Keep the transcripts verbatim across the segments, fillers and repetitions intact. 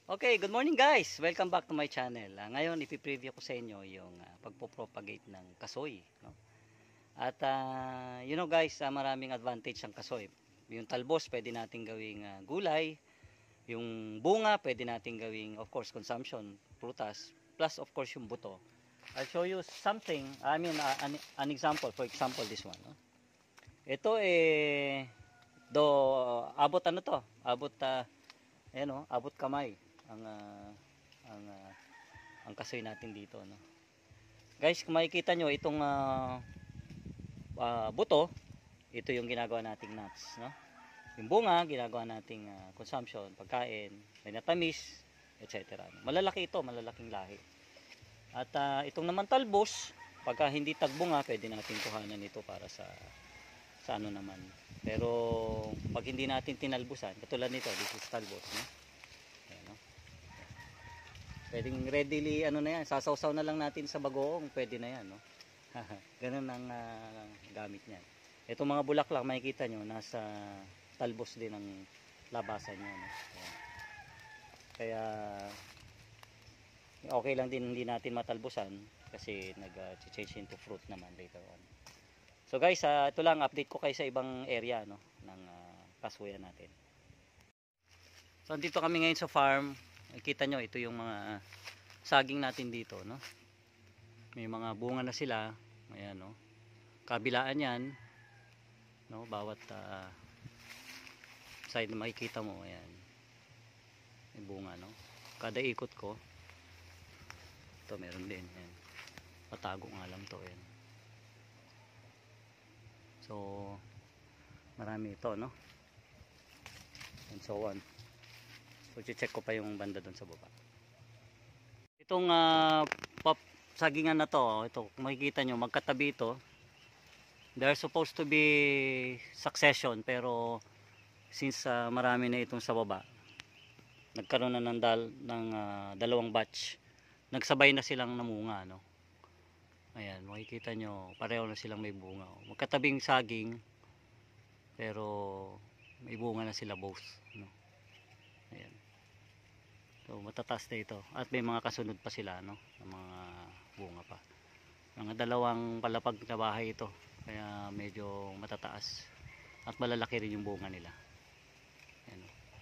Okay, good morning guys! Welcome back to my channel. Ah, ngayon, ipipreview ko sa inyo yung ah, pagpo-propagate ng kasoy. No? At ah, you know guys, ah, maraming advantage ang kasoy. Yung talbos, pwede natin gawing ah, gulay. Yung bunga, pwede natin gawing, of course, consumption, prutas. Plus, of course, yung buto. I'll show you something, I mean, ah, an, an example. For example, this one. No? Ito eh, do, abot ano to? Abot, ah, ayan o, abot kamay ang uh, ang uh, ang kasoy natin dito, no. Guys, kung makikita nyo itong uh, uh, buto, ito yung ginagawa nating nuts, no. Yung bunga ginagawa nating uh, consumption, pagkain, may natamis, et cetera. Malalaki ito, malalaking lahi. At uh, itong naman talbos, pagka hindi tagbunga, pwede natin kuhanan ito para sa sa ano naman. Pero pag hindi natin tinalbusan, katulad nito, this is talbos, no. Pwedeng readily ano na yan, sasawsaw na lang natin sa bagoong, pwede na yan, no. Ganun ang uh, gamit niyan. Itong mga bulaklak makikita nyo, nasa talbos din ang labasan niya, no? Kaya okay lang din hindi natin matalbusan kasi nag-change uh, into fruit naman later on. So guys, uh, ito lang update ko kayo sa ibang area, no, ng uh, kasuyan natin. So dito kami ngayon sa farm. Kita nyo, ito yung mga saging natin dito, no. May mga bunga na sila. Ayan, no. Kabilaan yan, no, bawat uh, side na makikita mo, ayan. May bunga, no. Kada ikot ko, ito meron din, ayan. Patago nga lang to, ayan. So marami ito, no, and so on. So check ko pa yung banda doon sa baba. Itong uh, pop sagingan na to, ito kung makikita nyo, magkatabi ito. They're supposed to be succession, pero since uh, marami na itong sa baba, nagkaroon na ng, dal, ng uh, dalawang batch, nagsabay na silang namunga, no. Ayan, makikita nyo, pareho na silang may bunga. Magkatabing saging, pero may bunga na sila both, no. Ayan. So matataas na ito at may mga kasunod pa sila, no, ng mga bunga pa. Mga dalawang palapag na bahay ito, kaya medyo matataas at malalaki rin yung bunga nila. Ayan.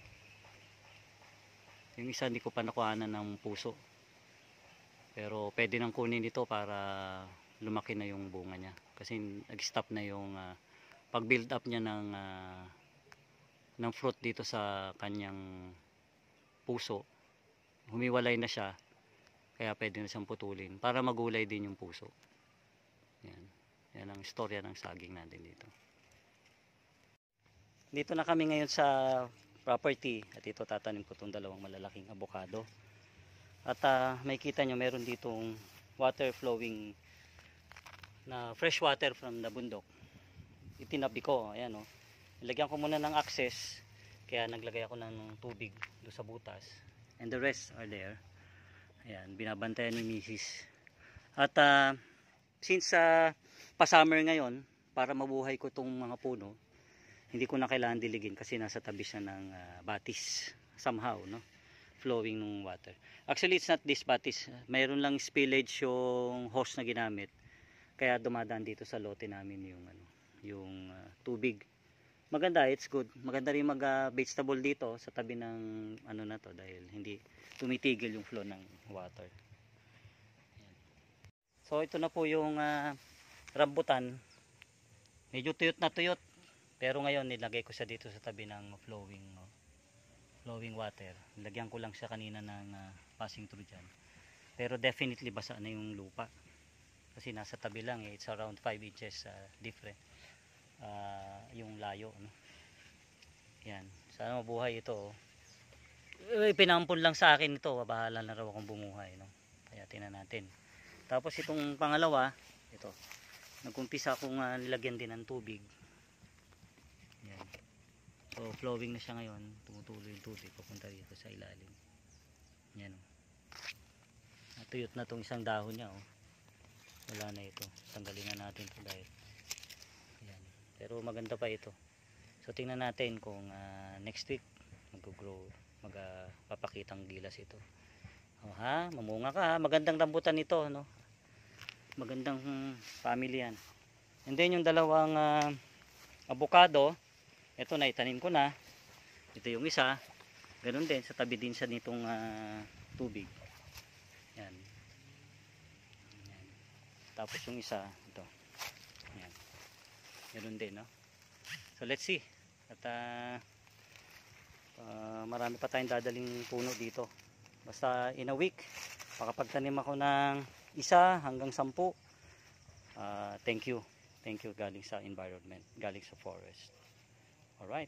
Yung isa hindi ko pa nakuhanan ng puso, pero pwede nang kunin ito para lumaki na yung bunga niya kasi nag-stop na yung uh, pag build up niya ng uh, ng fruit dito sa kanyang puso. Humiwalay na siya, kaya pwede na siyang putulin para magulay din yung puso. Yan, yan ang istorya ng saging natin dito. Dito na kami ngayon sa property at ito tatanim ko itong dalawang malalaking avocado. At uh, may kita nyo, meron ditong water flowing na fresh water from the bundok. Itinabi ko, ayan o. Nilagyan ko muna ng access, kaya naglagay ako ng tubig doon sa butas. And the rest are there. Ayan, binabantayan ni Missus At uh, since uh, pa-summer ngayon, para mabuhay ko itong mga puno, hindi ko na kailangan diligin kasi nasa tabi siya ng uh, batis. Somehow, no? Flowing ng water. Actually, it's not this batis. Mayroon lang spillage yung hose na ginamit. Kaya dumadaan dito sa lote namin yung, ano, yung uh, tubig. Maganda, it's good. Maganda rin mag uh, vegetable dito sa tabi ng ano na to dahil hindi tumitigil yung flow ng water. Ayan. So ito na po yung uh, rambutan. Medyo tuyot na tuyot, pero ngayon nilagay ko siya dito sa tabi ng flowing no, flowing water. Nilagyan ko lang siya kanina ng uh, passing through dyan. Pero definitely basa na yung lupa. Kasi nasa tabi lang eh, it's around five inches uh, different. Uh, yung layo, no? Yan, sana mabuhay ito, oh. Pinampun lang sa akin ito, bahala na raw akong bumuhay, no? Kaya tingnan natin. Tapos itong pangalawa, ito nagkumpisa akong uh, nilagyan din ng tubig. Yan. So flowing na siya ngayon, tumutuloy yung tubig papunta dito sa ilalim. Yan, oh. Natuyot na tong isang dahon niya, oh. Wala na ito, tanggalin na natin ito dahil pero maganda pa ito. So tingnan natin kung uh, next week mag-grow magpapakitang gilas ito. Oh, ha, mamunga ka ha. Magandang rambutan ito, no? Magandang hmm, family yan. And then yung dalawang uh, avocado, ito na itanim ko na. Ito yung isa. Ganun din, sa tabi din siya nitong uh, tubig. Yan. Yan. Tapos yung isa, ito. Yan. Ganun din, no? So let's see. At uh, uh, marami pa tayong dadaling puno dito. Basta in a week, makapagtanim ako ng isa hanggang sampu. Uh, thank you. Thank you galing sa environment, galing sa forest. Alright.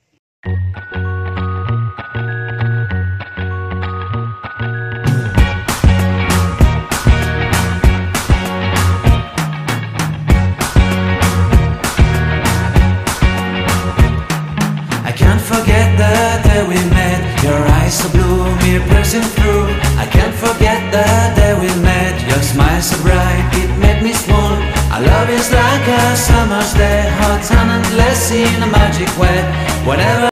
I can't forget the day we met. Your eyes so blue, me piercing through. I can't forget the day we met. Your smile so bright, it made me swoon. Our love is like a summer's day, hot and endless in a magic way. Whenever